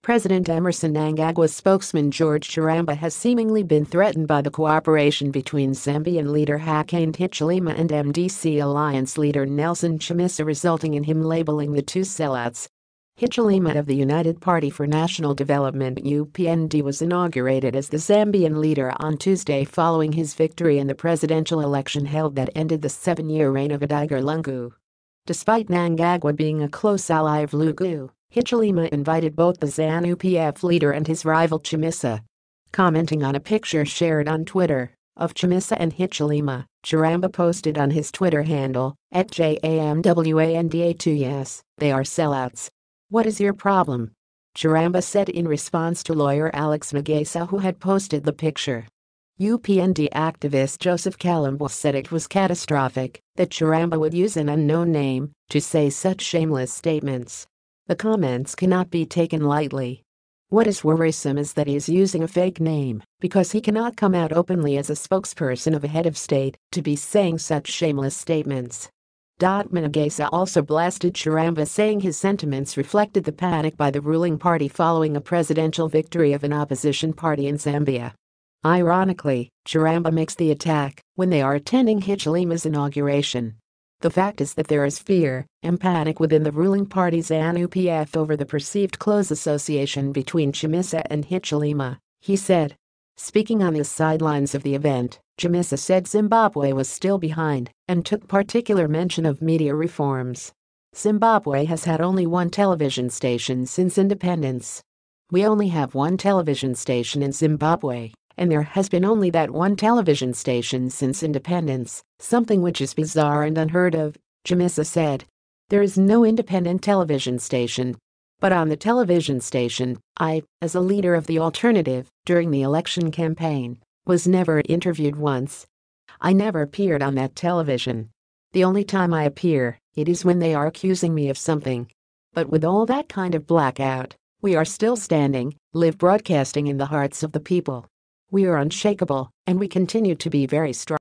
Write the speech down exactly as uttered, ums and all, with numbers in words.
President Emmerson Mnangagwa's spokesman George Charamba has seemingly been threatened by the cooperation between Zambian leader Hakainde Hichilema and M D C Alliance leader Nelson Chamisa, resulting in him labeling the two sellouts. Hichilema of the United Party for National Development U P N D was inaugurated as the Zambian leader on Tuesday following his victory in the presidential election held that ended the seven-year reign of Edgar Lungu. Despite Mnangagwa being a close ally of Lungu, Hichilema invited both the ZANU P F leader and his rival Chamisa. Commenting on a picture shared on Twitter of Chamisa and Hichilema, Charamba posted on his Twitter handle, at J A M W A N D A two yes, they are sellouts. What is your problem? Charamba said in response to lawyer Alex Magesa, who had posted the picture. U P N D activist Joseph Kalambwa said it was catastrophic that Charamba would use an unknown name to say such shameless statements. The comments cannot be taken lightly. What is worrisome is that he is using a fake name because he cannot come out openly as a spokesperson of a head of state to be saying such shameless statements. Magesa also blasted Charamba, saying his sentiments reflected the panic by the ruling party following a presidential victory of an opposition party in Zambia. Ironically, Charamba makes the attack when they are attending Hichilema's inauguration. The fact is that there is fear and panic within the ruling party ZANU P F over the perceived close association between Chamisa and Hichilema, he said. Speaking on the sidelines of the event, Chamisa said Zimbabwe was still behind and took particular mention of media reforms. Zimbabwe has had only one television station since independence. We only have one television station in Zimbabwe, and there has been only that one television station since independence, something which is bizarre and unheard of, Chamisa said. There is no independent television station. But on the television station, I, as a leader of the alternative, during the election campaign, was never interviewed once. I never appeared on that television. The only time I appear, it is when they are accusing me of something. But with all that kind of blackout, we are still standing, live broadcasting in the hearts of the people. We are unshakable, and we continue to be very strong.